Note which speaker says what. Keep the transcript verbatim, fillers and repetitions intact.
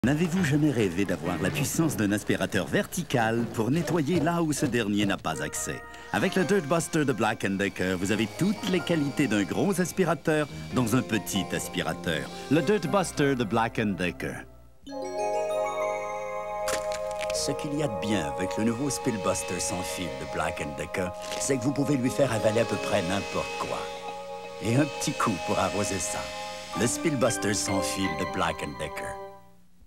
Speaker 1: N'avez-vous jamais rêvé d'avoir la puissance d'un aspirateur vertical pour nettoyer là où ce dernier n'a pas accès? Avec le Dirt Buster de Black and Decker, vous avez toutes les qualités d'un gros aspirateur dans un petit aspirateur. Le Dirt Buster de Black and Decker. Ce qu'il y a de bien avec le nouveau Spill Buster sans fil de Black and Decker, c'est que vous pouvez lui faire avaler à peu près n'importe quoi. Et un petit coup pour arroser ça. Le Spill Buster sans fil de Black and Decker.